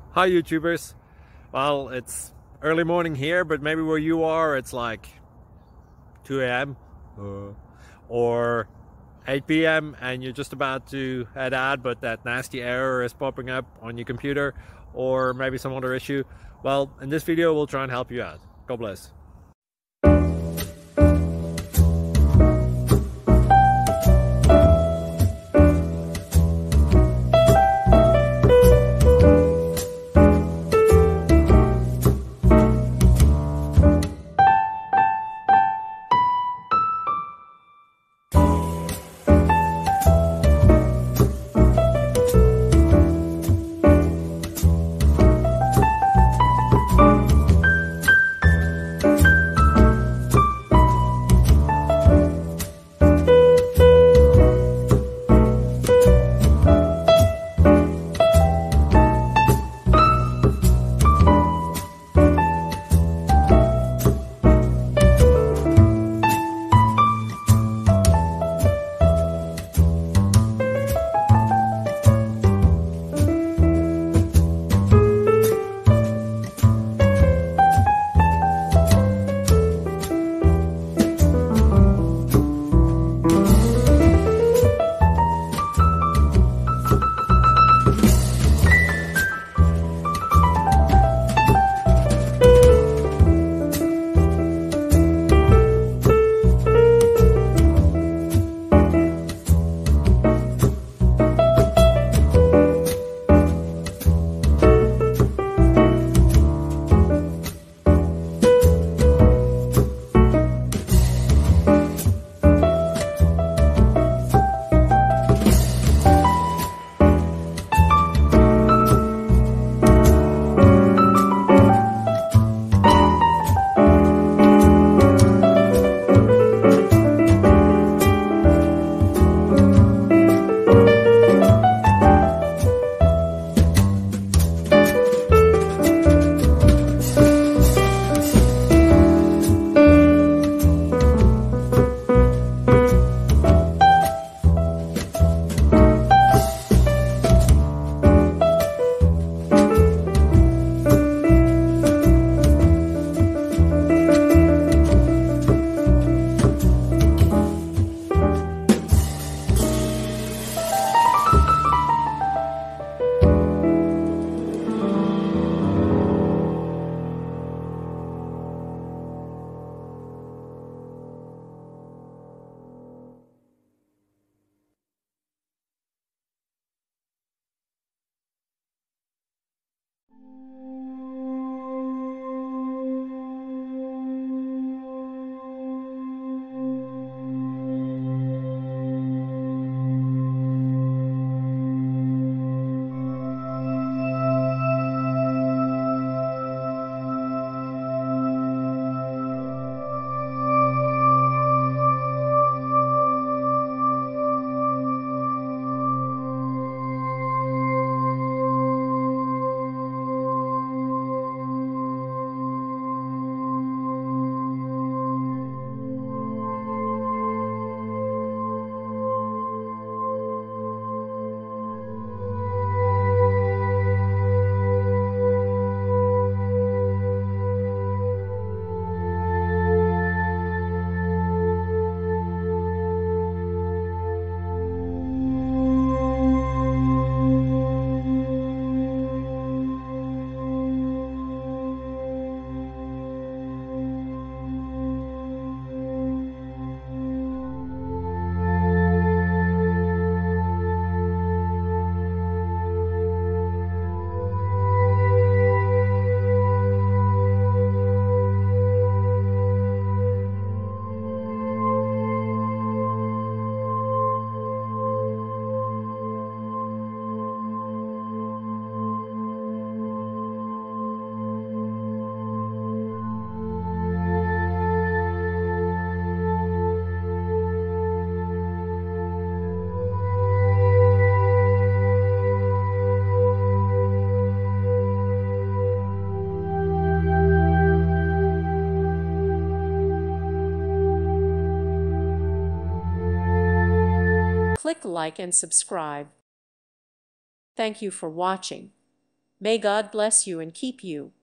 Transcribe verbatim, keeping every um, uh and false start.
Hi YouTubers. Well, it's early morning here, but maybe where you are it's like two A M uh, or eight P M and you're just about to head out, but that nasty error is popping up on your computer, or maybe some other issue. Well, in this video we'll try and help you out. God bless. Click like and subscribe. Thank you for watching. May God bless you and keep you.